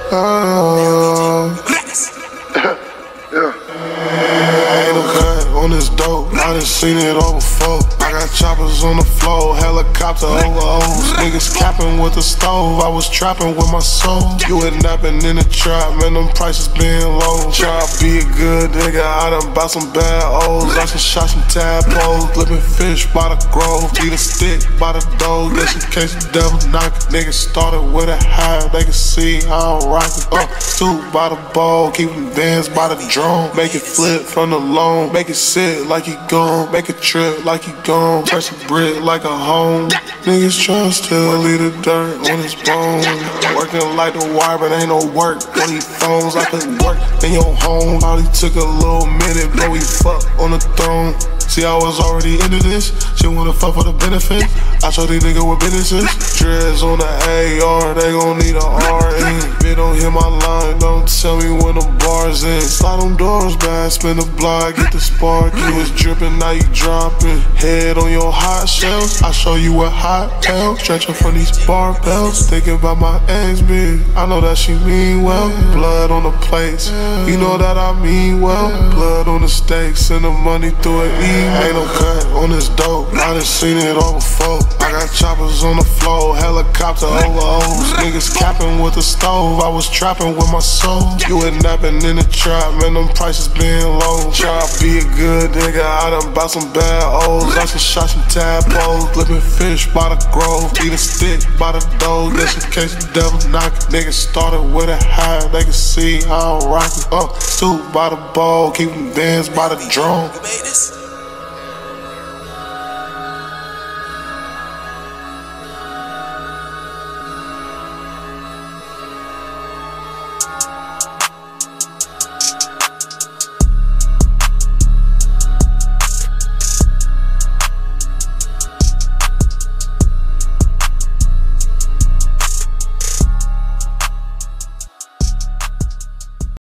Ain't no cut on this dope, I done seen it all before. I got choppers on the floor, helicopter over O's. Niggas capping with the stove, I was trapping with my soul. You was napping in the trap, man, them prices being low. Try to be a good nigga, I done bought some bad O's. I just shot some tadpoles, flipping fish by the grove. Eat a stick by the dough, just in case the devil knock it. Niggas started with a half, they can see how I'm rockin'. Two by the ball, keeping bands by the drone. Make it flip from the loan, make it sit like he gone. Make it trip like he gone, press a brick like a home. Niggas tryna still leave the dirt on his bones. Working like the wire, but ain't no work on these phones. I put work in your home. Probably took a little minute, but we fuck on the throne. See, I was already into this. She wanna fuck for the benefit. I show these niggas what business is. Dreads on the AR, they gon' need a RN. Bitch, don't hear my line, don't tell me when the bar's in. Slide them doors back, spin the block, get the spark. You was dripping, now you dropping. Head on your hot shells, I show you what hot hell. Stretching from these barbells, thinking about my ex bitch. I know that she mean well. Blood on the plates, you know that I mean well. Blood on the steaks, send the money through an email. Ain't no cut on this dope, I done seen it all before. I got choppers on the floor, helicopter over O's. Niggas capping with the stove, I was trapping with my soul. You was napping in the trap, man, them prices being low. Try to be a good nigga, I done bought some bad O's. I just shot some tadpoles, flipping fish by the grove. Eat a stick by the dough, just in case the devil knock it. Niggas started with a half, they can see how I'm rockin'. Two by the ball, keeping bands by the drone.